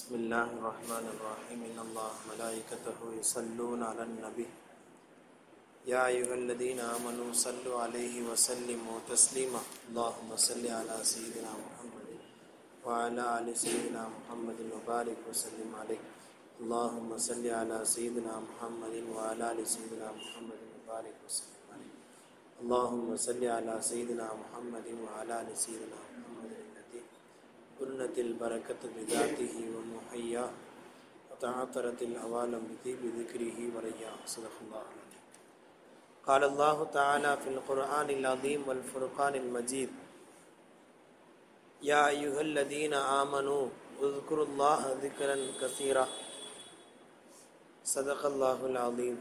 بسم الله الرحمن الرحيم إن الله ملائكته يصلون على النبي يا أيها الذين آمنوا صلوا عليه وسلموا تسليما اللهم صل على سيدنا محمد وعلى آل سيدنا محمد وبارك وسلم عليه اللهم صل على سيدنا محمد وعلى آل سيدنا محمد وبارك وسلم عليه اللهم صل على سيدنا محمد وعلى آل سيدنا محمد الذي كنت البركة بذاته ومحياه وتعطرت العوالم بذكره ورياه صدق الله العظيم. قال الله تعالى في القرآن العظيم والفرقان المجيد يا أيها الذين آمنوا اذكروا الله ذكرا كثيرا صدق الله العظيم.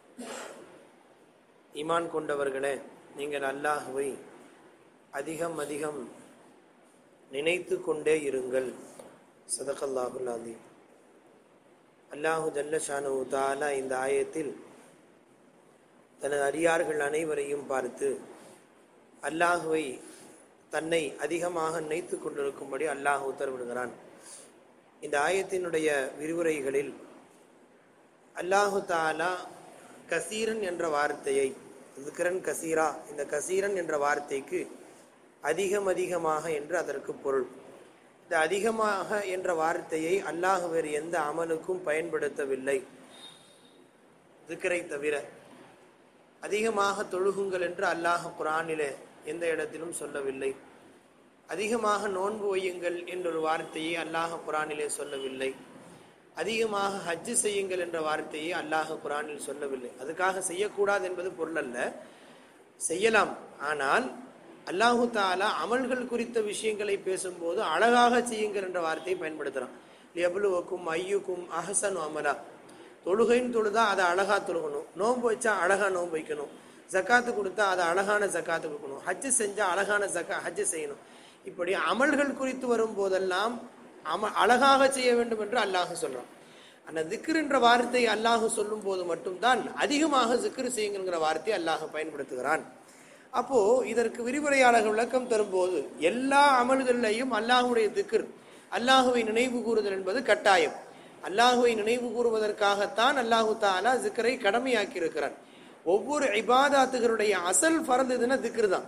ஈமான் கொண்டவர்களே, நீங்கள் அல்லாஹ்வை அதிகம் அதிகம் நினைத்து கொண்டே இருங்கள். ஸதகல்லாஹுல் அஸீம். அல்லாஹு ஜல்ல ஷானஹு தஆலா இந்த ஆயத்தில் தனது அடியார்கள் அனைவரையும் பார்த்து அல்லாஹுவை தன்னை அதிகமாக நினைத்து கொண்டிருக்கும்படி அல்லாஹ் உத்தரவிடுகிறான். இந்த ஆயத்தினுடைய விரிவுரைகளில் அல்லாஹு தஆலா கசீரன் என்ற வார்த்தையை, ذிக்ரன் கசீரா, இந்த கசீரன் என்ற வார்த்தைக்கு அதிகமாக என்று அதற்கு பொருள். இந்த அதிகமாக என்ற வார்த்தையை அல்லாஹ் வேறு எந்த அமலுக்கும் பயன்படுத்தவில்லை ذிக்ரை தவிர. அதிகமாக தொழுகுங்கள் என்று அல்லாஹ் குர்ஆனிலே எந்த இடத்திலும் சொல்லவில்லை. அதிகமாக நோன்பு வையுங்கள் என்றொரு வார்த்தையை அல்லாஹ் குர்ஆனிலே சொல்லவில்லை. அதிகமாக ஹஜ்ஜு செய்யுங்கள் என்ற வார்த்தையை அல்லாஹ் குர்ஆனில் சொல்லவில்லை. அதுக்காக செய்யக்கூடாது என்பது பொருள் அல்ல, செய்யலாம். ஆனால் அல்லாஹு தஆலா அமல்கள் குறித்த விஷயங்களை பேசும்போது அழகாக செய்யுங்கள் என்ற வார்த்தையை பயன்படுத்துறான். லியப்லுவக்கும் ஐயுக்கும் அஹ்ஸனு அமலா. தொழுகைன்னு தொழுதா அதை அழகா தொழுகணும், நோன்பு வச்சா அழகா நோன்பு வைக்கணும், ஜக்காத்து கொடுத்தா அதை அழகான ஜக்காத்து கொடுக்கணும், ஹஜ்ஜு செஞ்சா அழகான ஹஜ்ஜு செய்யணும். இப்படி அமல்கள் குறித்து வரும் போதெல்லாம் அழகாக செய்ய வேண்டும் என்று அல்லாஹ் சொல்றான். அந்த திக்ர் என்ற வார்த்தை அல்லாஹ் சொல்லும் போது மட்டும்தான் அதிகமாக திக்ர் செய்யுங்கிற வார்த்தையை அல்லாஹ் பயன்படுத்துகிறான். அப்போ இதற்கு விரிவுரையாளர்கள் விளக்கம் தரும்போது எல்லா அமல்களிலையும் அல்லாஹுடைய திக்ர், அல்லாஹுவை நினைவு கூறுதல் என்பது கட்டாயம். அல்லாஹுவை நினைவு கூறுவதற்காகத்தான் அல்லாஹு தஆலா திக்ரை கடமையாக்கி இருக்கிறான். ஒவ்வொரு இபாதாத்துகளுடைய அசல் ஃபர்து இதுனா திக்ர் தான்.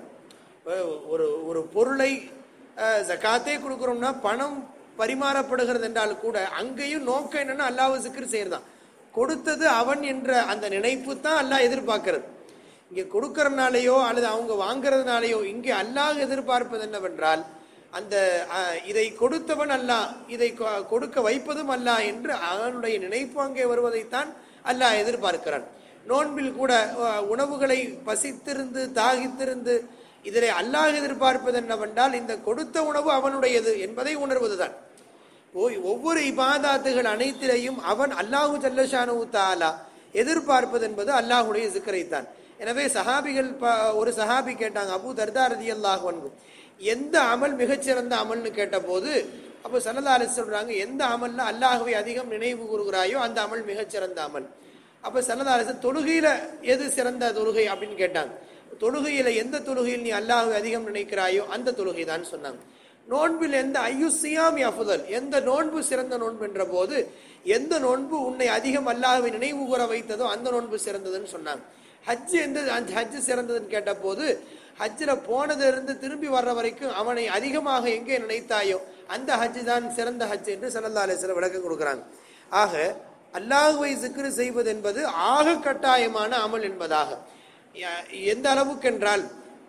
ஒரு பொருளை ஜகாத்தே கொடுக்குறோம்னா பணம் பரிமாறப்படுகிறது என்றால் கூட அங்கேயும் நோக்கம் என்னன்னா அல்லாஹ் திக்ர் செய்யறதான். கொடுத்தது அவன் என்ற அந்த நினைப்பு தான் அல்லாஹ் எதிர்பார்க்கிறது. இங்கே கொடுக்கறதுனாலேயோ அல்லது அவங்க வாங்கிறதுனாலேயோ இங்கே அல்லாஹ் எதிர்பார்ப்பது என்னவென்றால் அந்த இதை கொடுத்தவன் அல்லாஹ், இதை கொடுக்க வைப்பதும் அல்லாஹ் என்று அவனுடைய நினைப்பு அங்கே வருவதைத்தான் அல்லாஹ் எதிர்பார்க்கிறான். நோன்பில் கூட உணவுகளை பசித்திருந்து தாகித்திருந்து இதிலே அல்லாஹ் எதிர்பார்ப்பது என்னவென்றால் இந்த கொடுத்த உணவு அவனுடையது என்பதை உணர்வதுதான். ஒவ்வொரு இபாதாத்துகள் அனைத்திலையும் அவன் அல்லாஹு ஜல்ல ஷானஹு தஆலா எதிர்பார்ப்பது என்பது அல்லாஹுடைய ஸிக்ரைத்தான். எனவே சஹாபிகள், ஒரு சஹாபி கேட்டாங்க, அபூ தர்தா ரலியல்லாஹு அன்ஹு, எந்த அமல் மிகச்சிறந்த அமல்னு கேட்ட போது அப்போ ஸல்லல்லாஹு அலைஹி சொல்றாங்க, எந்த அமல்ல அல்லாஹ்வை அதிகம் நினைவு கூறுகிறாயோ அந்த அமல் மிகச்சிறந்த அமல். அப்போ ஸல்லல்லாஹு அலைஹி தொழுகையில எது சிறந்த தொழுகை அப்படின்னு கேட்டாங்க. தொழுகையில எந்த தொழுகையில் நீ அல்லாஹ்வை அதிகம் நினைக்கிறாயோ அந்த தொழுகை தான் சொன்னாங்க. நோன்பில் எந்த ஐயுசியாம் அஃதல், எந்த நோன்பு சிறந்த நோன்பு என்ற போது எந்த நோன்பு உன்னை அதிகம் அல்லாஹ்வை நினைவு கூற வைத்ததோ அந்த நோன்பு சிறந்ததுன்னு சொன்னாங்க. ஹஜ்ஜு எந்த ஹஜ்ஜு சிறந்ததுன்னு கேட்ட போது ஹஜ்ஜில் போனதிலிருந்து திரும்பி வர்ற வரைக்கும் அவனை அதிகமாக எங்கே நினைத்தாயோ அந்த ஹஜ்ஜு தான் சிறந்த ஹஜ் என்று ஸல்லல்லாஹு அலைஹி வஸல்லம் விளக்கம் கொடுக்குறாங்க. ஆக அல்லாஹ்வை ஸிக்ர் செய்வது என்பது ஆக கட்டாயமான அமல் என்பதாக. எந்த அளவுக்கு என்றால்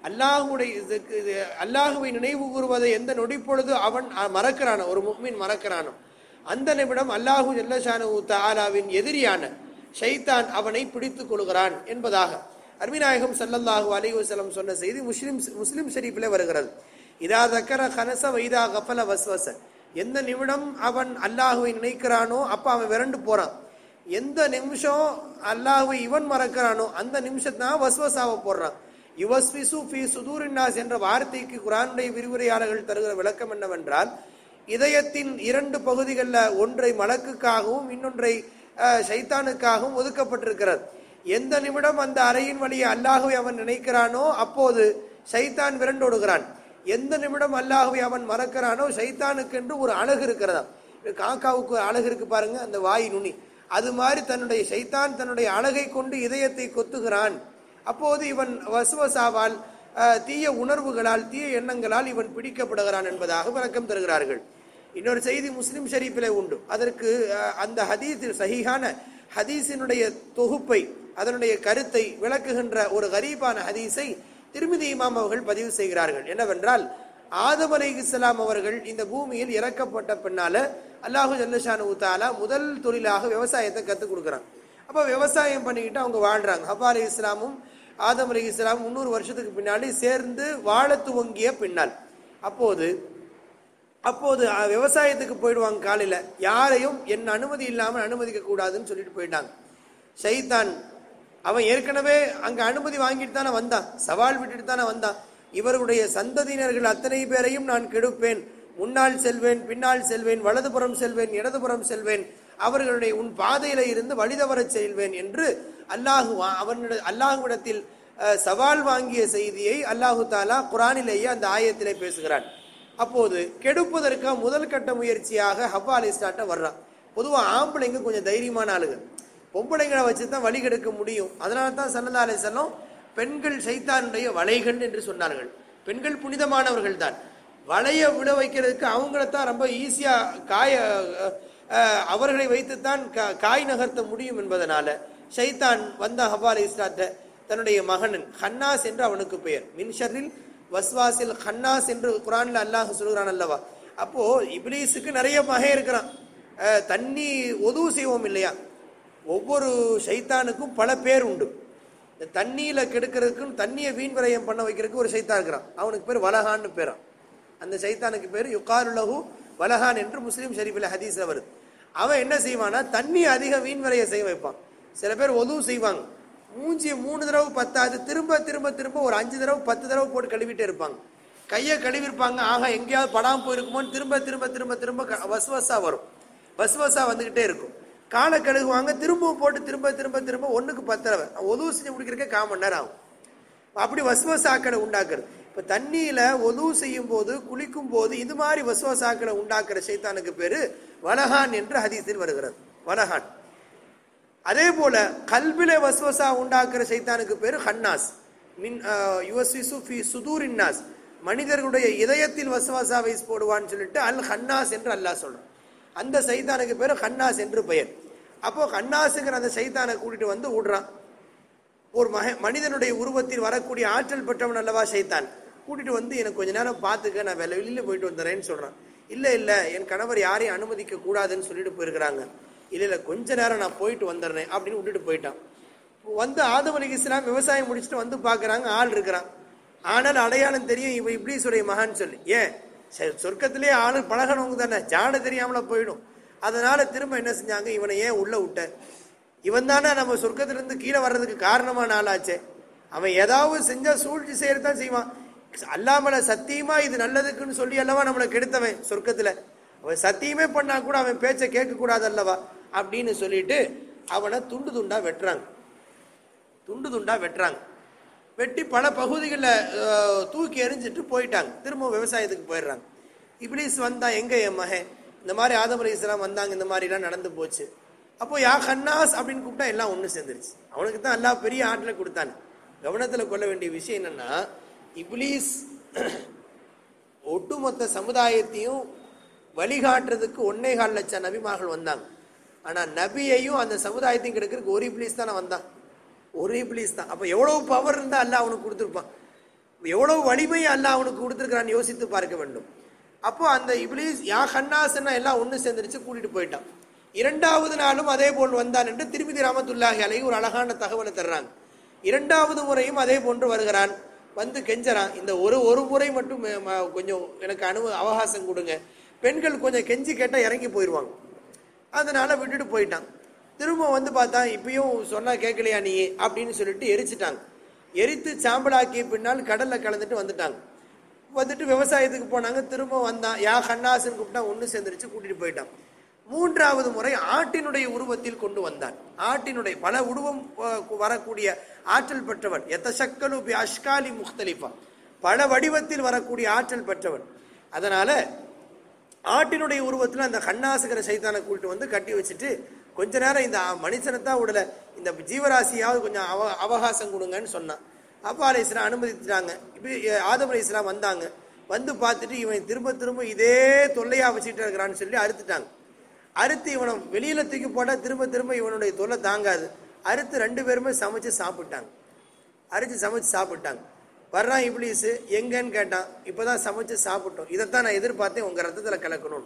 அல்லாஹுவை நினைவு கூறுவதை எந்த நொடி பொழுது அவன் மறக்கிறானோ, ஒரு முஃமின் மறக்கிறானோ, அந்த நிமிடம் அல்லாஹு ஜல்ல ஷானஹு தஆலாவின் எதிரியான ஷைத்தான் அவனை பிடித்துக் கொள்கிறான் என்பதாக அருமைநாயகம் ஸல்லல்லாஹு அலைஹி வஸல்லம் சொன்ன செய்தி முஸ்லிம் ஷரீஃபிலே வருகிறது. இதா தக்கர கனஸ வைதா கஃபல வஸ்வஸ. எந்த நிமிடம் அவன் அல்லாஹுவை நினைக்கிறானோ அப்ப அவன் விரண்டு போறான். எந்த நிமிஷம் அல்லாஹ்வை இவன் மறக்கிறானோ அந்த நிமிஷத்தான் வஸ்வஸாவை போடுறான். யுவஸ்விசு ஃபீ சுதூரின் நாஸ் என்ற வார்த்தைக்கு குர்ஆனுடைய விரிவுரையாளர்கள் தருகிற விளக்கம் என்னவென்றால், இதயத்தின் இரண்டு பகுதிகளில் ஒன்றை மலக்குக்காகவும் இன்னொன்றை ஷைத்தானுக்காகவும் ஒதுக்கப்பட்டிருக்கிறது. எந்த நிமிடம் அந்த அறையின் வழியே அல்லாஹ்வை அவன் நினைக்கிறானோ அப்போது ஷைத்தான் விரண்டோடுகிறான். எந்த நிமிடம் அல்லாஹ்வை அவன் மறக்கிறானோ ஷைத்தானுக்கு என்று ஒரு அழகு இருக்கிறதா. காக்காவுக்கு அழகு இருக்கு பாருங்க, அந்த வாய் நுனி, அது மாதிரி தன்னுடைய ஷைத்தான் தன்னுடைய அழகை கொண்டு இதயத்தை கொத்துகிறான். அப்போது இவன் வஸ்வசாவால், தீய உணர்வுகளால், தீய எண்ணங்களால் இவன் பிடிக்கப்படுகிறான் என்பதாக விளக்கம் தருகிறார்கள். இன்னொரு செய்தி முஸ்லிம் ஷரீஃபிலே உண்டு. அதற்கு அந்த ஹதீஸில் சஹீஹான ஹதீஸினுடைய தொகுப்பை, அதனுடைய கருத்தை விளக்குகின்ற ஒரு கரீபான ஹதீஸை திர்மிதி இமாம் அவர்கள் பதிவு செய்கிறார்கள். என்னவென்றால், ஆதம் அலைஹிஸ்ஸலாம் அவர்கள் இந்த பூமியில் இறக்கப்பட்ட பின்னால அல்லாஹு ஜல்லஷானு தஆலா முதல் தொழிலாக விவசாயத்தை கற்றுக் கொடுக்குறாங்க. அப்போ விவசாயம் பண்ணிக்கிட்டு அவங்க வாழ்றாங்க. ஹவ்வா அலைஹிஸ்ஸலாமும் ஆதம் அலைஹிஸ்ஸலாம் 300 வருஷத்துக்கு பின்னாடி சேர்ந்து வாழ துவங்கிய பின்னால் அப்போது விவசாயத்துக்கு போயிடுவாங்க. காலையில் யாரையும் என் அனுமதி இல்லாமல் அனுமதிக்க கூடாதுன்னு சொல்லிட்டு போயிட்டாங்க. ஷைத்தான் அவன் ஏற்கனவே அங்க அனுமதி வாங்கிட்டு தானே வந்தான், சவால் விட்டுட்டு தானே வந்தான். இவருடைய சந்ததியினர்கள் அத்தனை பேரையும் நான் கெடுப்பேன், முன்னால் செல்வேன், பின்னால் செல்வேன், வலதுபுறம் செல்வேன், இடதுபுறம் செல்வேன், அவர்களுடைய உன் பாதையில இருந்து வழிதவரச் செல்வேன் என்று அல்லாஹுவிடத்தில் சவால் வாங்கிய செய்தியை அல்லாஹு தாலா குரானிலேயே அந்த ஆயத்திலே பேசுகிறான். அப்போது கெடுப்பதற்காக முதல் கட்ட முயற்சியாக ஹவ்வா அலைஹிஸ்ஸலாட்ட வர்றான். பொதுவாக ஆம்பளைங்க கொஞ்சம் தைரியமான ஆளுங்க, பொம்பளைங்களை வச்சு தான் வழி கெடுக்க முடியும். அதனால தான் ஸல்லல்லாஹு அலைஹி வஸல்லம் பெண்கள் ஷைத்தானுடைய வலைகள் என்று சொன்னார்கள். பெண்கள் புனிதமானவர்கள் தான், வலைய விட வைக்கிறதுக்கு அவங்களத்தான் ரொம்ப ஈஸியா அவர்களை வைத்துத்தான் காய் நகர்த்த முடியும் என்பதனால ஷைத்தான் வந்த ஹவ்வா அலைஹிஸ்ஸலாத்தை தன்னுடைய மகனன் ஹன்னாஸ் என்று அவனுக்கு பெயர், மின் ஷர்ரில் வஸ்வாசில் ஹன்னாஸ் என்று குரான்ல அல்லாஹ் சொல்கிறான் அல்லவா. அப்போ இப்லீஸுக்கு நிறைய மகன் இருக்கிறான். தண்ணி ஒது செய்வோம் இல்லையா, ஒவ்வொரு ஷைத்தானுக்கும் பல பேர் உண்டு. இந்த தண்ணியில கெடுக்கிறதுக்கும் தண்ணியை வீண் விரயம் பண்ண வைக்கிறதுக்கு ஒரு ஷைத்தான் இருக்கிறான், அவனுக்கு பேர் வலஹான்னு பேரான். அந்த ஷைத்தானுக்கு பேர் யுகாலுலஹு வலஹான் என்று முஸ்லீம் ஷரீஃபில் ஹதீஸ்ல வருது. அவன் என்ன செய்வானா, தண்ணி அதிக வீண் விரைய செய்ய வைப்பான். சில பேர் ஒது செய்வாங்க, மூஞ்சியை 3 தடவை பத்தாது திரும்ப திரும்ப திரும்ப ஒரு 5 தடவை 10 தடவை போட்டு கழுவிட்டே இருப்பாங்க. கையை கழுவிருப்பாங்க, ஆக எங்கேயாவது படாமல் போயிருக்குமோன்னு திரும்ப திரும்ப திரும்ப திரும்ப வஸ்வசா வரும், வஸ்வசா வந்துகிட்டே இருக்கும். காலை கழுகுவாங்க, திரும்பவும் போட்டு திரும்ப திரும்ப திரும்ப 1க்கு 10 தடவை ஒது செஞ்சு முடிக்கிறதுக்கே 1/4 மணி நேரம் ஆகும். அப்படி வஸ்வசாக்களை உண்டாக்குறது. இப்போ தண்ணியில ஒது செய்யும் போது, குளிக்கும் போது இது மாதிரி வஸ்வசாக்களை உண்டாக்குற ஷைத்தானுக்கு பேரு வலஹான் என்று ஹதீஸில் வருகிறது, வலஹான். அதே போல கல்பில வஸ்வசா உண்டாக்குற ஷைத்தானுக்கு பேரு ஹன்னாஸ், மின் யுவஸ்விசு ஃபி சுதூரின் நாஸ், மனிதர்களுடைய இதயத்தில் வஸ்வசாவை போடுவான்னு சொல்லிட்டு அல் ஹன்னாஸ் என்று அல்லாஹ் சொல்றான். அந்த சைத்தானுக்கு பேரு ஹன்னாஸ் என்று பெயர். அப்போ ஹன்னாஸுங்கிற அந்த சைத்தானை கூட்டிட்டு வந்து விடுறான். ஒரு மனிதனுடைய உருவத்தில் வரக்கூடிய ஆற்றல் பெற்றவன் அல்லவா சைத்தான், கூட்டிட்டு வந்து எனக்கு கொஞ்ச நேரம் பார்த்துக்க, நான் வெளியில போயிட்டு வந்துடுறேன்னு சொல்றான். இல்ல இல்ல, என் கணவர் யாரையும் அனுமதிக்க கூடாதுன்னு சொல்லிட்டு போயிருக்கிறாங்க. இல்ல இல்ல, கொஞ்ச நேரம் நான் போயிட்டு வந்துடுறேன் அப்படின்னு விட்டுட்டு போயிட்டான். வந்து ஆதம் அலைஹிஸ்ஸலாம் விவசாயம் முடிச்சுட்டு வந்து பாக்குறாங்க, ஆள் இருக்கிறான். ஆனால் அடையாளம் தெரியும், இவன் இப்லீஸுடைய மகன் சொல்லி. ஏன், சொர்க்கத்திலேயே ஆளு பழகனவங்க தானே, ஜாட தெரியாமல போயிடும். அதனால திரும்ப என்ன செஞ்சாங்க, இவனை ஏன் உள்ள விட்ட, இவன் தானே நம்ம சொர்க்கத்திலிருந்து கீழே வர்றதுக்கு காரணமான ஆளாச்சே, அவன் ஏதாவது செஞ்சா சூழ்ச்சி செய்யறதான் செய்வான். அல்லாமல சத்தியமா இது நல்லதுக்குன்னு சொல்லி அல்லவா நம்மளை கெடுத்தவன் சொர்க்கத்துல, அவன் சத்தியமே பண்ணா கூட அவன் பேச்சை கேட்க கூடாது அல்லவா அப்படின்னு சொல்லிட்டு அவனை துண்டு துண்டா வெட்டுறாங்க. துண்டு துண்டா வெட்டுறாங்க, வெட்டி பல பகுதிகளில் தூக்கி எறிஞ்சிட்டு போயிட்டாங்க. திரும்ப விவசாயத்துக்கு போயிடுறாங்க. இப்லீஸ் வந்தா, எங்க என் மகன் இந்த மாதிரி ஆதம் அலைஹிஸ்ஸலாம் வந்தாங்க, இந்த மாதிரி எல்லாம் நடந்து போச்சு. அப்போ யா ஹன்னாஸ் அப்படின்னு கூப்பிட்டா எல்லாம் ஒண்ணு சேர்ந்துருச்சு. அவனுக்கு தான் எல்லாம் பெரிய ஆற்றலை கொடுத்தானு. கவனத்துல கொள்ள வேண்டிய விஷயம் என்னன்னா, இப்லீஸ் ஒட்டுமொத்த சமுதாயத்தையும் வழிகாட்டுறதுக்கு 1.25 லட்சம் நபிமார்கள் வந்தாங்க. ஆனா நபியையும் அந்த சமுதாயத்தையும் கெடுக்கிறதுக்கு ஒரு இப்லீஸ் தானே வந்தான், ஒரு இப்லீஸ் தான். அப்ப எவ்வளவு பவர் இருந்தா அல்லாஹ் அவனுக்கு கொடுத்துருப்பான், எவ்வளவு வலிமையை அல்லாஹ் அவனுக்கு கொடுத்துருக்கான்னு யோசித்து பார்க்க வேண்டும். அப்போ அந்த இப்லீஸ் யா ஹன்னாஸ்னா எல்லாம் ஒண்ணு சேர்ந்துருச்சு, கூட்டிட்டு போயிட்டான். 2வது நாளும் அதே போல் வந்தான் என்று திருமிதி ரஹ்மத்துல்லாஹி அலைஹி ஒரு அழகான தகவலை தர்றாங்க. 2வது முறையும் அதே போன்று வருகிறான், வந்து கெஞ்சறான். இந்த ஒரு முறை மட்டும் கொஞ்சம் எனக்கு அவகாசம் கொடுங்க. பெண்கள் கொஞ்சம் கெஞ்சி கேட்டா இறங்கி போயிடுவாங்க, அதனால விட்டுட்டு போயிட்டான். திரும்ப வந்து பார்த்தா இப்பயும் சொன்னா கேட்கலையா நீ அப்படின்னு சொல்லிட்டு எரிச்சிட்டாங்க. எரித்து சாம்பலாக்கிய பின்னால் கடல்ல கலந்துட்டு வந்துட்டாங்க. வந்துட்டு விவசாயத்துக்கு போனாங்க. திரும்ப வந்தான், யா ஹன்னாஸ்ன்னு கூப்பிட்டா ஒண்ணு சேர்ந்துருச்சு, கூட்டிட்டு போயிட்டான். 3வது முறை ஆட்டினுடைய உருவத்தில் கொண்டு வந்தான். ஆட்டினுடைய பல உருவம் வரக்கூடிய ஆற்றல் பெற்றவன், யதஷக்கலு பி அஷ்காலி முக்தலிஃபா, பல வடிவத்தில் வரக்கூடிய ஆற்றல் பெற்றவன். அதனால ஆட்டினுடைய உருவத்தில் அந்த கண்ணாசுகிற சைத்தானை கூப்பிட்டு வந்து கட்டி வச்சுட்டு கொஞ்ச நேரம் இந்த மனுஷனைத்தான் விடல, இந்த ஜீவராசியாவது கொஞ்சம் அவகாசம் கொடுங்கன்னு சொன்னான். அப்பா அலை இஸ்லாம் அனுமதித்துட்டாங்க. இப்படி ஆதம் அலை இஸ்லாம் வந்தாங்க. வந்து பார்த்துட்டு இவன் திரும்ப திரும்ப இதே தொல்லையா வச்சுட்டு இருக்கிறான்னு சொல்லி அறுத்துட்டாங்க. அறுத்து இவனை வெளியில தூக்கி போட்டா திரும்ப திரும்ப இவனுடைய தொல்லை தாங்காது. அறுத்து 2 பேருமே சமைச்சு சாப்பிட்டாங்க. அரிச்சு சமைச்சு சாப்பிட்டாங்க. வர்றான் இப்லீஸ், எங்கன்னு கேட்டான். இப்பதான் சமைச்சு சாப்பிட்டோம், இதைத்தான் நான் எதிர்பார்த்தேன், உங்க ரத்தத்துல கலக்கணும்,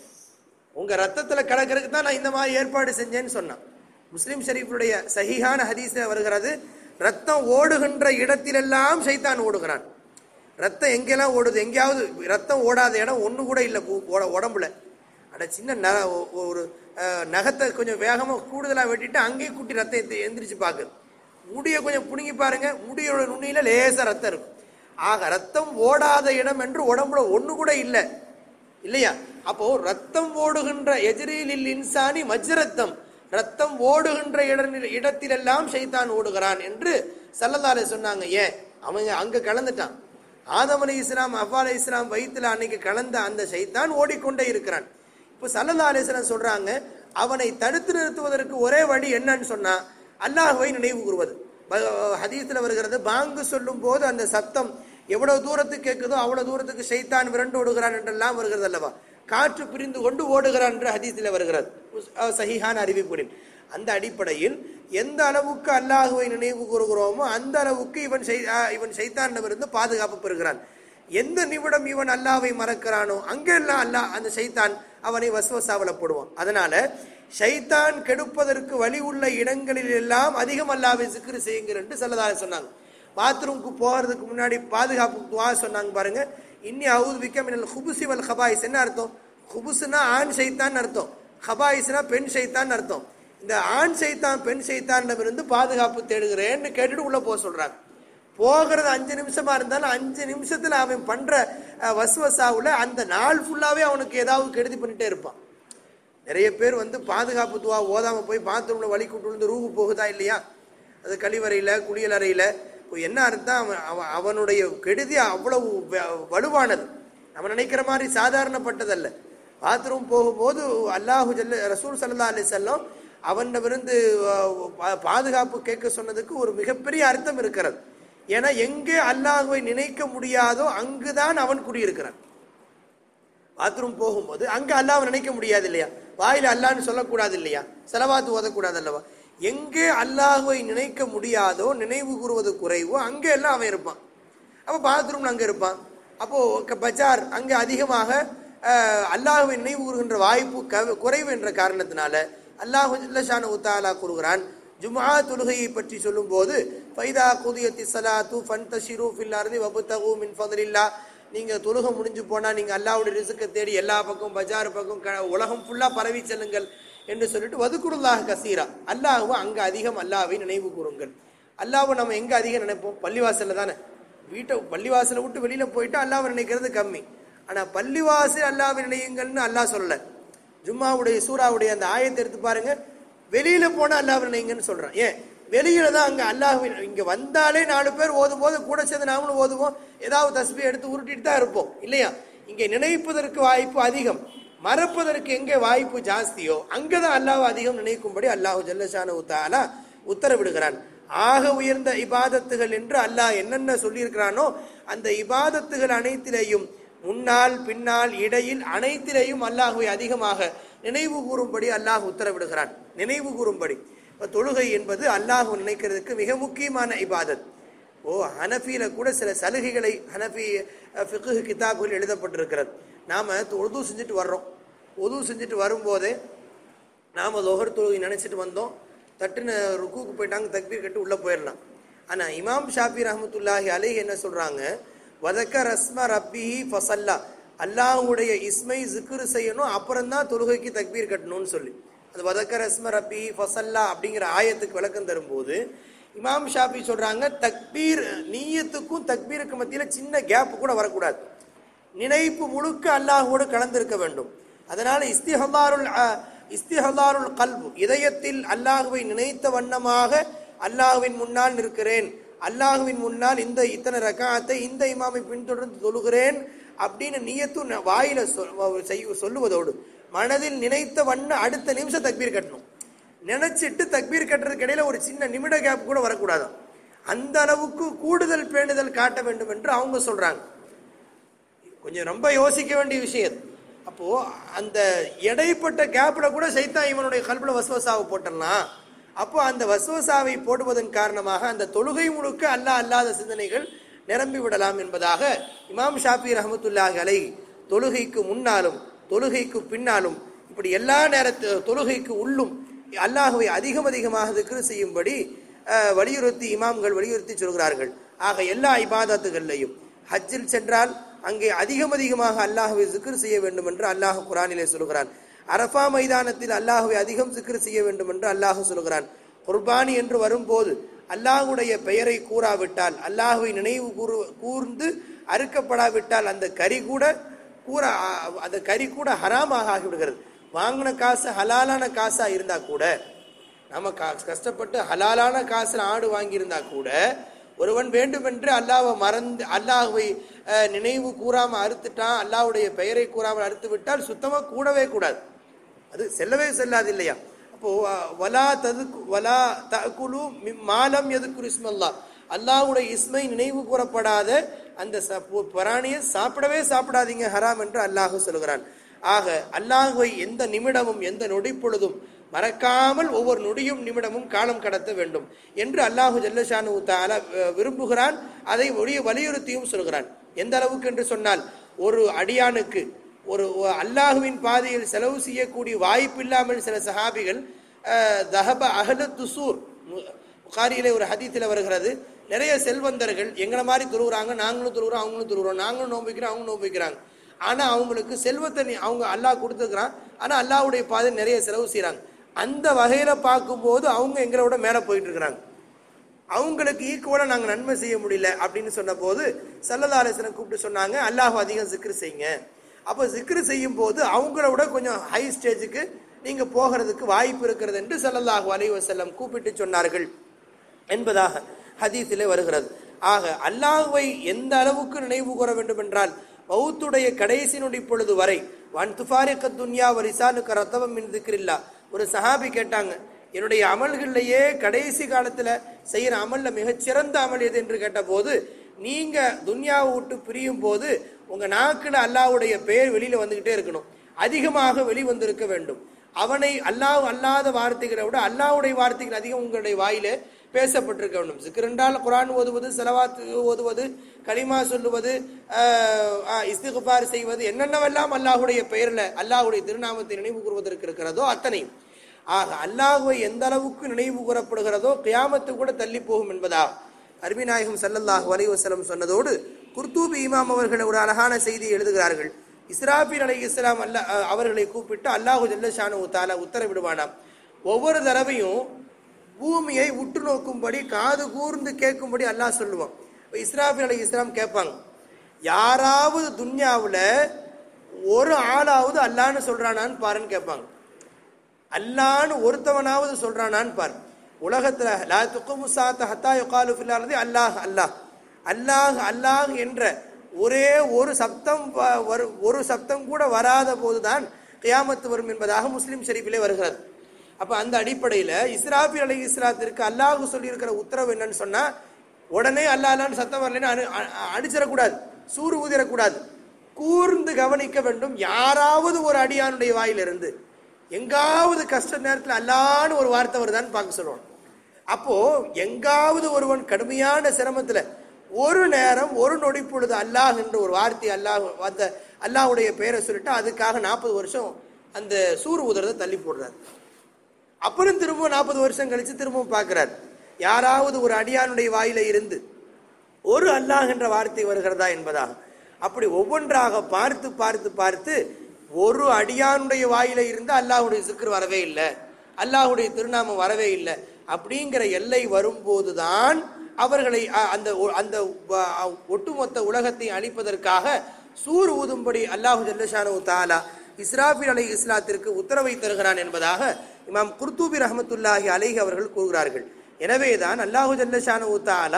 உங்க ரத்தத்துல கலக்கிறதுக்கு தான் நான் இந்த மாதிரி ஏற்பாடு செஞ்சேன்னு சொன்னான். முஸ்லிம் ஷரீஃபுடைய சஹீஹான ஹதீஸ்ல வருகிறது, ரத்தம் ஓடுகின்ற இடத்திலெல்லாம் சைத்தான் ஓடுகிறான். ரத்தம் எங்கெல்லாம் ஓடுது, எங்கேயாவது ரத்தம் ஓடாத இடம் ஒண்ணு கூட இல்லை உடம்புல. அட சின்ன ஒரு நகத்தை கொஞ்சம் வேகமா கூடுதலா வெட்டிட்டு அங்கேயே கூட்டி ரத்தத்தை எந்திரிச்சு பாக்குது. முடிய கொஞ்சம் புடுங்கி பாருங்க, முடியோட நுண்ணியில லேசா ரத்தம் இருக்கும். ஆக ரத்தம் ஓடாத இடம் என்று உடம்புல ஒண்ணு கூட இல்லை, இல்லையா? அப்போ ரத்தம் ஓடுகின்ற எஜ்ரீலில் இன்சானி மஜ்ரத்தம், ரத்தம் ஓடுகின்ற இடத்திலெல்லாம் ஷைத்தான் ஓடுகிறான் என்று ஸல்லல்லாஹு அலைஹி சொன்னாங்க. ஏன் அவங்க அங்க கலந்துட்டான். ஆதம் அலை இஸ்லாம் ஹவ்வா அலை இஸ்லாம் வயிற்றுல அன்னைக்கு கலந்த அந்த ஷைத்தான் ஓடிக்கொண்டே இருக்கிறான். இப்போ ஸல்லல்லாஹு அலைஹி வஸல்லம் சொல்றாங்க, அவனை தடுத்து நிறுத்துவதற்கு ஒரே வழி என்னன்னு சொன்னா அல்லாஹ்வை நினைவு கூறுவது. ஹதீஸ்ல வருகிறது, பாங்கு சொல்லும் போது அந்த சத்தம் எவ்வளவு தூரத்துக்கு கேட்குதோ அவ்வளவு தூரத்துக்கு ஷைத்தான் விரண்டு ஓடுகிறான் என்றெல்லாம் வருகிறது அல்லவா? காற்று பிரிந்து கொண்டு ஓடுகிறான் என்று ஹதீஸ்ல வருகிறது, சஹீஹான அறிவிப்புகளில். அந்த அடிப்படையில் எந்த அளவுக்கு அல்லாஹ்வை நினைவு கூறுகிறோமோ அந்த அளவுக்கு இவன் ஷைத்தானிடமிருந்து பாதுகாப்பு பெறுகிறான். எந்த நிமிடம் இவன் அல்லாஹ்வை மறக்கிறானோ அங்கெல்லாம் அல்லாஹ் அந்த ஷைத்தான் அவனை வஸ்வசாவல போடுவான். அதனால ஷைத்தான் கெடுப்பதற்கு வழி உள்ள இடங்களில் எல்லாம் அதிகம் அல்லாஹ்வை zikr செய்யுங்கள் என்று ஸல்லல்லாஹு அலைஹி சொன்னாங்க. பாத்ரூமுக்கு போகிறதுக்கு முன்னாடி பாதுகாப்பு துஆ சொன்னாங்க பாருங்க, இன்னி அஊது பிக்க மினல் குபுஸி வல் கபாயிஸ். என்ன அர்த்தம்? குபுஸ்னா ஆண் ஷைத்தான் அர்த்தம், கபாயிஸ்னா பெண் ஷைத்தான் அர்த்தம். இந்த ஆண் ஷைத்தான் பெண் ஷைத்தானிடமிருந்து பாதுகாப்பு தேடுகிறேன்னு கேட்டுட்டு உள்ள போக சொல்றாங்க. போகிறது 5 நிமிஷமா இருந்தாலும் 5 நிமிஷத்துல அவன் பண்ற வஸ்வசாவுல அந்த நாள் ஃபுல்லாவே அவனுக்கு ஏதாவது கெடுதி பண்ணிட்டே இருப்பான். நிறைய பேர் பாதுகாப்பு துவா ஓதாம போய் பாத்ரூம்ல வலி கூட்டு விழுந்து ரூபு போகுதா இல்லையா? அது கழிவறையில குளியல் அறையில என்ன அர்த்தம்? அவனுடைய கெடுதி அவ்வளவு வலுவானது, நம்ம நினைக்கிற மாதிரி சாதாரணப்பட்டதல்ல. பாத்ரூம் போகும்போது அல்லாஹு ரசூல் ஸல்லல்லாஹு அலைஹி வஸல்லம் அவனிடமிருந்து பாதுகாப்பு கேட்க சொன்னதுக்கு ஒரு மிகப்பெரிய அர்த்தம் இருக்கிறது. ஏன்னா எங்கே அல்லாஹ்வை நினைக்க முடியாதோ அங்குதான் அவன் குடியிருக்கிறான். பாத்ரூம் போகும்போது அங்க அல்லாஹ்வை நினைக்க முடியாது இல்லையா? வாயில அல்லாஹ்னு சொல்லக்கூடாது இல்லையா? ஸலவாத் ஓதக்கூடாது அல்லவா? எங்கே அல்லாஹ்வை நினைக்க முடியாதோ, நினைவு கூறுவது குறைவோ அங்கே எல்லாம் அவன் இருப்பான். அப்போ பாத்ரூம்ல அங்க இருப்பான். அப்போ பஜார் அங்க அதிகமாக அல்லாஹ்வை நினைவு கூறுகின்ற வாய்ப்பு குறைவு என்ற காரணத்தினால அல்லாஹ் ஜல்ல ஷானஹு தஆலா கூறுகிறான், ஜும்ஆ தொழுகையை பற்றி சொல்லும் போது, ஃபைதா குதியத்தி ஸலாத்து ஃபன்தஷிரு ஃபில் அர்தி வப்தகு மின் ஃபضலில்லாஹ், நீங்க தொழுகை முடிஞ்சு போனா நீங்க அல்லாஹ்வுடைய ரிஸ்கை தேடி எல்லா பக்கம் பஜார் பக்கம் உலகம் ஃபுல்லா பரவி செல்லுங்கள் என்று சொல்லிட்டு வதுகுருல்லாஹ் கசீரா, அல்லாஹ்வை அங்க அதிகம் அல்லாஹ்வை நினைவு கூறுங்கள். அல்லாஹ்வை நம்ம எங்க அதிகம் நினைப்போம்? பள்ளிவாசல்ல தானே. பள்ளிவாசலை விட்டு வெளியில போயிட்டு அல்லாஹ்வை நினைக்கிறது கம்மி. ஆனா பள்ளிவாசல் அல்லாஹ்வை நினையுங்கள்னு அல்லாஹ் சொல்லல. ஜும்மாவுடைய சூராவுடைய அந்த ஆயத்தை எடுத்து பாருங்க, வெளியில போனா அல்லாஹ்வை நினைங்கன்னு சொல்றான். ஏன் வெளியில தான் அங்க அல்லாஹ்வை, இங்க வந்தாலே 4 பேர் ஓதும் போது கூட சேர்ந்து நாமளும் ஓதுவோம், ஏதாவது தஸ்பீஹ் எடுத்து உருட்டிட்டு தான் இருப்போம் இல்லையா? இங்கே நினைப்பதற்கு வாய்ப்பு அதிகம், மறப்பதற்கு எங்கே வாய்ப்பு ஜாஸ்தியோ அங்கதான் அல்லாஹ் அதிகம் நினைக்கும்படி அல்லாஹ் ஜல்ல ஷானஹு தஆலா உத்தரவிடுகிறான். ஆக உயர்ந்த இபாதத்துகள் என்று அல்லாஹ் என்னென்ன சொல்லியிருக்கிறானோ அந்த இபாதத்துகள் அனைத்திலேயும் முன்னால் பின்னால் இடையில் அனைத்திலேயும் அல்லாஹ்வை அதிகமாக நினைவு கூறும்படி அல்லாஹ் உத்தரவிடுகிறான். நினைவு கூறும்படி தொழுகை என்பது அல்லாஹ் நினைக்கிறதுக்கு மிக முக்கியமான இபாதத். ஹனஃபியில கூட சில சலுகைகளை ஹனஃபி ஃபிக்ஹ் கிதாபுகள் எழுதப்பட்டிருக்கிறது. நாம உது செஞ்சுட்டு வர்றோம், உது செஞ்சுட்டு வரும்போதே நாம லோஹர் தொழுகை நினைச்சிட்டு வந்தோம், தட்டுன்னு ருக்குக்கு போயிட்டாங்க, தக்பீர் கட்டு உள்ள போயிடலாம். ஆனா இமாம் ஷாஃபி ரஹ்மத்துல்லாஹி அலைஹி என்ன சொல்றாங்க, வதக்கர் ரஸ்ம ரப்பிஹி ஃபஸல்லா, அல்லாஹ்வுடைய இஸ்மை zikr செய்யணும், அப்புறம் தான் தொழுகைக்கு தக்பீர் கட்டணும்னு சொல்லி அது வதக்கர் ரஸ்ம ரப்பிஹி ஃபஸல்லா அப்படிங்கிற ஆயத்துக்கு விளக்கம் தரும்போது இமாம் ஷாஃபி சொல்றாங்க, தக்பீர் நீயத்துக்கும் தக்பீருக்கு மத்தியில சின்ன கேப் கூட வரக்கூடாது, நினைப்பு முழுக்க அல்லாஹ்வோடு கலந்திருக்க வேண்டும். அதனால இஸ்திஹலாருல் கல்பு, இதயத்தில் அல்லாஹ்வை நினைத்த வண்ணமாக அல்லாஹ்வின் முன்னால் நிற்கிறேன், அல்லாஹுவின் முன்னால் இத்தனை ரக்காத்தை இந்த இமாமை பின்தொடர்ந்து தொழுகிறேன் அப்படின்னு நியத்து வாயில சொல்லுவதோடு மனதில் நினைத்த வண்ண அடுத்த நிமிஷம் தக்பீர் கட்டணும். நினைச்சிட்டு தக்பீர் கட்டுறதுக்கு இடையில ஒரு சின்ன நிமிட கேப் கூட வரக்கூடாது. அந்த அளவுக்கு கூடுதல் பேணுதல் காட்ட வேண்டும் என்று அவங்க சொல்றாங்க. கொஞ்சம் ரொம்ப யோசிக்க வேண்டிய விஷயம். அப்போ அந்த இடைப்பட்ட கேப்ல கூட சைத்தான் இவனுடைய கல்புல வஸ்வசாவை போட்டலாம். அப்போ அந்த வஸ்வசாவை போடுவதன் காரணமாக அந்த தொழுகை முழுக்க அல்லாத சிந்தனைகள் நிரம்பி விடலாம் என்பதாக இமாம் ஷாஃபி ரஹ்மத்துல்லாஹி அலைஹி தொழுகைக்கு முன்னாலும் தொழுகைக்கு பின்னாலும் இப்படி எல்லா தொழுகைக்கு உள்ளும் அல்லாஹுவை அதிகமாக திக்ர் செய்யும்படி இமாம்கள் வலியுறுத்தி சொல்கிறார்கள். ஆக எல்லா இபாதத்துகள்லையும் ஹஜ்ஜில் சென்றால் அங்கே அதிகமாக அல்லாஹுவை திக்ர் செய்ய வேண்டும் என்று அல்லாஹ் குர்ஆனிலே சொல்கிறான். அரஃபா மைதானத்தில் அல்லாஹுவை அதிகம் திக்ர் செய்ய வேண்டும் என்று அல்லாஹ் சொல்கிறான். குர்பானி என்று வரும்போது அல்லாஹுடைய பெயரை கூறாவிட்டால், அல்லாஹுவை நினைவு கூர்ந்து அறுக்கப்படாவிட்டால் அந்த கறி கூட ஹராமாக ஆகிவிடுகிறது. வாங்கின காசு ஹலாலான காசா இருந்தா கூட, நம்ம கஷ்டப்பட்டு ஹலாலான காசுல ஆடு வாங்கியிருந்தா கூட ஒருவன் வேண்டுமென்று அல்லாஹுவை நினைவு கூறாம அறுத்துட்டான், அல்லாஹுடைய பெயரை கூறாமல் அறுத்து விட்டால் சுத்தமா கூடவே கூடாது, அது செல்லவே செல்லாது இல்லையா? அப்போ வலா தகுலு மாலம் எதுக்குரு இஸ்மல்லாஹ், அல்லாஹுடைய இஸ்மை நினைவு கூறப்படாத அந்த பிராணியை சாப்பிடாதீங்க, ஹராம் என்று அல்லாஹ் சொல்கிறான். ஆக அல்லாஹுவை எந்த நிமிடமும் எந்த நொடி பொழுதும் மறக்காமல் ஒவ்வொரு நொடியும் நிமிடமும் காலம் கடத்த வேண்டும் என்று அல்லாஹு ஜல்லஷானு தஆலா விரும்புகிறான். அதை வலியுறுத்தியும் சொல்கிறான். எந்த அளவுக்கு என்று சொன்னால், ஒரு அடியானுக்கு ஒரு அல்லாஹுவின் பாதையில் செலவு செய்யக்கூடிய வாய்ப்பில்லாமல் சில சஹாபிகள் தஹப அஹ்லு துசூர், புகாரியிலே ஒரு ஹதீஸில் வருகிறது, நிறைய செல்வந்தர்கள் எங்களை மாதிரி தொழுகிறாங்க, நாங்களும் தொழுகிறோம், அவங்களும் தொழுகிறோம், நாங்களும் நோம்பிக்கிறோம், அவங்க நோம்பிக்கிறாங்க. ஆனா அவங்களுக்கு செல்வத்தை அவங்க அல்லாஹ் கொடுத்துருக்கிறான், ஆனா அல்லாஹ்வுடைய பாதையில் நிறைய செலவு செய்யறாங்க. அந்த வகையில பார்க்கும்போது அவங்க எங்களோட மேல போயிட்டு இருக்கிறாங்க, அவங்களுக்கு ஈக்குவலா நாங்க நன்மை செய்ய முடியல அப்படின்னு சொன்ன போது ஸல்லல்லாஹு அலைஹி வஸல்லம் கூப்பிட்டு சொன்னாங்க, அல்லாஹ் அதிகம் zikr செய்யுங்க. அப்ப zikr செய்யும் போது அவங்களோட கொஞ்சம் ஹை ஸ்டேஜுக்கு நீங்க போகிறதுக்கு வாய்ப்பு இருக்கிறது என்று ஸல்லல்லாஹு அலைஹி வஸல்லம் கூப்பிட்டு சொன்னார்கள் என்பதாக ஹதீஸிலே வருகிறது. ஆக அல்லாஹ்வை எந்த அளவுக்கு நினைவு கூற வேண்டும் என்றால், மௌத்துடைய கடைசி நொடி பொழுது வரை வன் துஃபாரிக துன்யா வரிசானுக்க ரத்தவம் மின் திக்ரில்லா. ஒரு சஹாபி கேட்டாங்க, என்னுடைய அமல்கள்லையே கடைசி காலத்துல செய்யற அமல்ல மிகச்சிறந்த அமல் எது என்று கேட்ட போது, நீங்க துன்யாவை விட்டு பிரியும் போது உங்க நாக்குல அல்லாஹ்வுடைய பெயர் வெளியில வந்துகிட்டே இருக்கணும், அதிகமாக வெளிவந்திருக்க வேண்டும். அவனை அல்லாஹ் அல்லாத வார்த்தைகளை விட அல்லாஹ்வுடைய வார்த்தைகள் அதிகம் உங்களுடைய வாயிலே பேசப்பட்டிருக்க வேண்டும். zikr என்றால் குர்ஆன் ஓதுவது, ஸலவாத் ஓதுவது, கலிமா சொல்லுவது, இஸ்திக்ஃபார் செய்வது, என்னென்னவெல்லாம் அல்லாஹ்வுடைய பெயர்ல அல்லாஹ்வுடைய திருநாமத்தை நினைவு கூறுவதற்கு இருக்கிறதோ அத்தனையும். ஆக அல்லாஹ்வை எந்த அளவுக்கு நினைவு கூறப்படுகிறதோ கியாமத்து கூட தள்ளி போகும் என்பதா அருமை நாயகம் ஸல்லல்லாஹு அலைஹி வஸல்லம் சொன்னதோடு, குர்தூபி இமாம் அவர்கள் ஒரு அழகான செய்தியை எழுதுகிறார்கள். இஸ்ராஃபீல் அலைஹிஸ்ஸலாம் அவர்களை கூப்பிட்டு அல்லாஹு ஜல்லஷானஹு தஆலா உத்தரவிடுவானாம், ஒவ்வொரு தடவையும் பூமியை உற்று நோக்கும்படி காது கூர்ந்து கேட்கும்படி அல்லாஹ் சொல்லுவான். இஸ்ராஃபீல் அலைஹிஸ்ஸலாம் கேட்பாங்க, யாராவது துன்யாவுல ஒரு ஆளாவது அல்லான்னு சொல்றானான்னு பாருன்னு கேட்பாங்க. அல்லான்னு ஒருத்தவனாவது சொல்றானான்னு பாரு. உலகத்துல லா துக்குமு ஸாஅத ஹத்தா யுகாலு ஃபில் அர்தி அல்லாஹ் அல்லாஹ் அல்லாஹ் அல்லாஹ் என்ற ஒரே ஒரு சப்தம் கூட வராத போதுதான் கியாமத்து வரும் என்பதாக முஸ்லிம் ஷரீஃபிலே வருகிறது. அப்ப அந்த அடிப்படையில இஸ்ராஃபீல் அலைஹிஸ்ஸலாத்திற்கு அல்லாஹ் சொல்லி இருக்கிற உத்தரவு என்னன்னு சொன்னா, உடனே அல்லாஹ்லான்னு சத்தம் வரலன்னு அடிச்சிடக்கூடாது, சூறு ஊதிடக்கூடாது, கூர்ந்து கவனிக்க வேண்டும். யாராவது ஒரு அடியானுடைய வாயிலிருந்து எங்காவது கஷ்ட நேரத்தில் அல்லான்னு ஒரு வார்த்தை வருதான்னு பார்க்க சொல்லுவான். அப்போ எங்காவது ஒருவன் கடுமையான சிரமத்துல ஒரு நேரம் ஒரு நொடி பொழுது அல்லாஹ் என்ற ஒரு வார்த்தை அல்லாஹ்வுடைய பெயரை சொல்லிட்டு அதுக்காக 40 வருஷம் அந்த சூறு ஊதுறதை தள்ளி போடுறாரு. அப்புறம் திரும்ப 40 வருஷம் கழிச்சு திரும்பவும் பார்க்கிறார், யாராவது ஒரு அடியானுடைய வாயில இருந்து ஒரு அல்லாஹ் என்ற வார்த்தை வருகிறதா என்பதாக. அப்படி ஒவ்வொன்றாக பார்த்து பார்த்து பார்த்து ஒரு அடியானுடைய வாயில இருந்து அல்லாஹ்வுடைய zikr வரவே இல்லை, அல்லாஹ்வுடைய திருநாமம் வரவே இல்லை அப்படிங்கிற எல்லை வரும்போதுதான் அவர்களை அந்த அந்த ஒட்டுமொத்த உலகத்தை அழிப்பதற்காக சூர் ஊதும்படி அல்லாஹு ஜல்லஷானஹு தஆலா இஸ்ராஃபீல் அலைஹிஸ்ஸலாத்திற்கு உத்தரவை தருகிறான் என்பதாக இமாம் குர்தூபி ரஹ்மத்துல்லாஹி அலைஹி அவர்கள் கூறுகிறார்கள். எனவேதான் அல்லாஹு ஜல்லஷானஹு தஆலா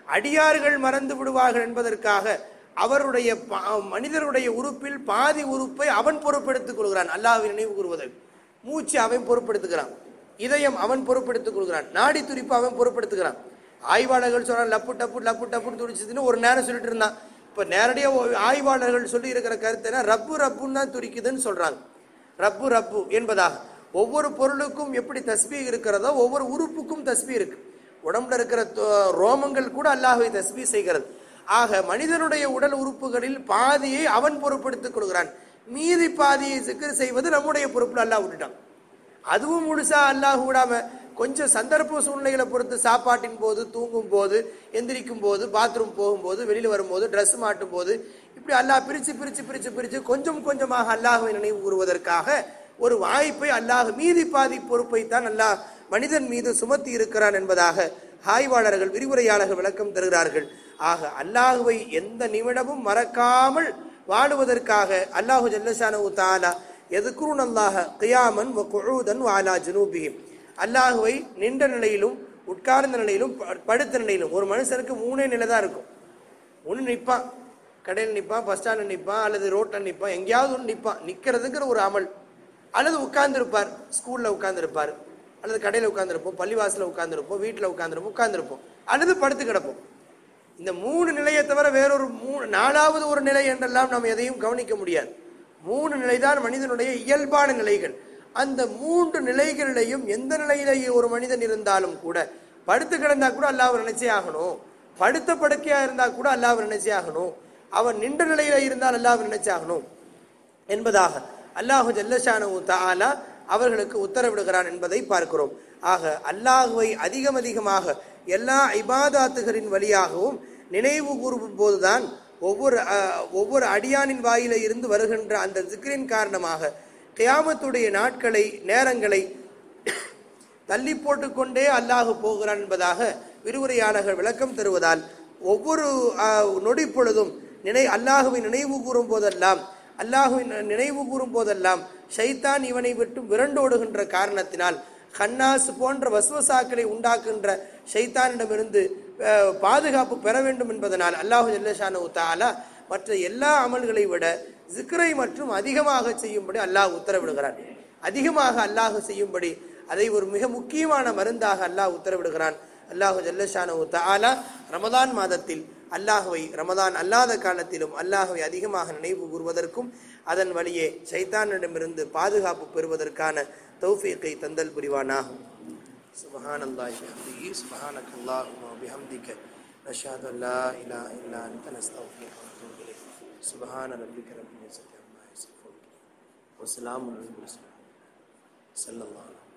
அடியார்கள் மறந்து விடுவார்கள் என்பதற்காக அவருடைய மனிதருடைய உறுப்பில் பாதி உறுப்பை அவன் பொறுப்பெடுத்துக் கொள்கிறான். அல்லாஹ்வை நினைவு கூறுவதற்கு மூச்சு அவன் பொறுப்பெடுத்துக்கிறான், இதயம் அவன் பொறுப்பெடுத்துக் கொள்கிறான், நாடி துடிப்பு அவன் பொறுப்பெடுத்துக்கிறான். ஆய்வாளர்கள் சொல்றான் லப்பு டப்பு லப்பு டப்புன்னு துடிச்சதுன்னு ஒரு நேரம் சொல்லிட்டு இருந்தான். இப்ப நேரடியாக ஆய்வாளர்கள் சொல்லி இருக்கிற கருத்துனா ரப்பு ரப்புன்னு தான் துடிக்குதுன்னு சொல்றாங்க. ரப்பு ரப்பு என்பதாக ஒவ்வொரு பொருளுக்கும் எப்படி தஸ்பீஹ் இருக்கிறதோ ஒவ்வொரு உறுப்புக்கும் தஸ்பீஹ் இருக்கு. உடம்புல இருக்கிற ரோமங்கள் கூட அல்லாஹ்வை தஸ்பீஹ் செய்கிறது. ஆக மனிதனுடைய உடல் உறுப்புகளில் பாதியை அவன் பொறுப்பெடுத்துக் கொள்கிறான், மீதி பாதியை சிக்கர் செய்வது நம்முடைய பொறுப்புல அல்லாஹ் விட்டுட்டான். அதுவும் முழுசா அல்லாஹ் விடாம கொஞ்சம் சந்தர்ப்ப சூழ்நிலைகளை பொறுத்து சாப்பாட்டின் போது, தூங்கும் போது, எந்திரிக்கும் போது, பாத்ரூம் போகும்போது, வெளியில் வரும்போது, ட்ரெஸ் மாட்டும் போது, இப்படி அல்லாஹ் பிரிச்சு பிரிச்சு பிரிச்சு பிரிச்சு கொஞ்சம் கொஞ்சமாக அல்லாஹ்வை நினைவு கூறுவதற்காக ஒரு வாய்ப்பை அல்லாஹ் மீதி பாதி பொறுப்பை தான் அல்லாஹ் மனிதன் மீது சுமத்தி இருக்கிறான் என்பதாக ஆய்வாளர்கள் விரிவுரையாளர்கள் விளக்கம் தருகிறார்கள். ஆக அல்லாஹுவை எந்த நிமிடமும் மறக்காமல் வாழுவதற்காக அல்லாஹு ஜல்லஷானஹு தஆலா யذ்குருன அல்லாஹ கியாமன் வ குஊதன் வ அலா ஜுனூபிஹிம், அல்லாஹுவை நின்ற நிலையிலும் உட்கார்ந்த நிலையிலும் படுத்த நிலையிலும். ஒரு மனுஷனுக்கு மூணே நிலை தான் இருக்கும். ஒன்று நிற்பான், கடையில் நிற்பான், பஸ் ஸ்டாண்டில் நிற்பான், அல்லது ரோட்டில் நிற்பான், எங்கேயாவது ஒன்று நிற்பான், நிற்கிறதுங்கிற ஒரு அமல். அல்லது உட்கார்ந்துருப்பார், ஸ்கூலில் உட்கார்ந்துருப்பார், அல்லது கடையில் உட்கார்ந்துருப்போம், பள்ளிவாசலில் உட்கார்ந்துருப்போம், வீட்டில் உட்கார்ந்துருப்போம், அல்லது படுத்து கிடப்போம். இந்த மூணு நிலையை தவிர வேறொரு நாலாவது ஒரு நிலை என்றெல்லாம் நாம் எதையும் கவனிக்க முடியாது. மூணு நிலைதான் மனிதனுடைய இயல்பான நிலைகள். அந்த மூன்று நிலைகளிலையும் எந்த நிலையிலேயே ஒரு மனிதன் இருந்தாலும் கூட, படுத்து கிடந்தா கூட அல்லாஹ்வை நினைச்சே ஆகணும், படுத்த படுக்கையா இருந்தா கூட அல்லாஹ்வை நினைச்சே ஆகணும், அவன் நின்ற நிலையில இருந்தால் அல்லாஹ்வை நினைச்சே ஆகணும் என்பதாக அல்லாஹு ஜல்லஷானஹு தஆலா அவர்களுக்கு உத்தரவிடுகிறான் என்பதை பார்க்கிறோம். ஆக அல்லாஹ்வை அதிகம் அதிகமாக எல்லா இபாதாத்துகளின் வழியாகவும் நினைவு கூறும் போதுதான் ஒவ்வொரு அடியானின் வாயில இருந்து வருகின்ற அந்த ஜிக்ரின் காரணமாக கியாமத்துடைய நாட்களை நேரங்களை தள்ளி போட்டுக்கொண்டே அல்லாஹ் போகிறான் என்பதாக விரிவுரையாளர்கள் விளக்கம் தருவதால் ஒவ்வொரு நொடி பொழுதும் அல்லாஹுவை நினைவு கூறும் போதெல்லாம் நினைவு கூறும் போதெல்லாம் ஷைத்தான் இவனை விட்டு விரண்டோடுகின்ற காரணத்தினால் கன்னாஸ் போன்ற வஸ்வசாக்களை உண்டாக்குகின்ற ஷைத்தானிடமிருந்து பாதுகாப்பு பெற வேண்டும் என்பதனால் அல்லாஹு ஜல்லஷானஹு தஆலா மற்ற எல்லா அமல்களை விட ஜிக்ரை மற்றும் அதிகமாக செய்யும்படி அல்லாஹ் உத்தரவிடுகிறான். அதிகமாக அல்லாஹ் செய்யும்படி அதை ஒரு மிக முக்கியமான மருந்தாக அல்லாஹ் உத்தரவிடுகிறான். அல்லாஹு ஜல்லஷானஹு தஆலா ரமதான் மாதத்தில் அல்லாஹுவை ரமதான் அல்லாத காலத்திலும் அல்லாஹுவை அதிகமாக நினைவு கூறுவதற்கும் அதன் வழியே ஷைத்தானிடமிருந்து பாதுகாப்பு பெறுவதற்கான தௌஃபீக்கை தந்தல் புரிவானாகும். சுப்ஹானல்லாஹி வ பிஹம்திஹி சுப்ஹானக்கல்லாஹும்ம வ பிஹம்திக நஷ்ஹது அன் லா இலாஹ இல்லா அன்த நஸ்தக்ஃபிருக வ நத்தூபு இலைக். சுப்ஹான ரப்பிக ரப்பில் இஸ்ஸத்தி அம்மா யசிஃபூன் வ ஸலாமுன் அலல் முர்ஸலீன் ஸல்லல்லாஹு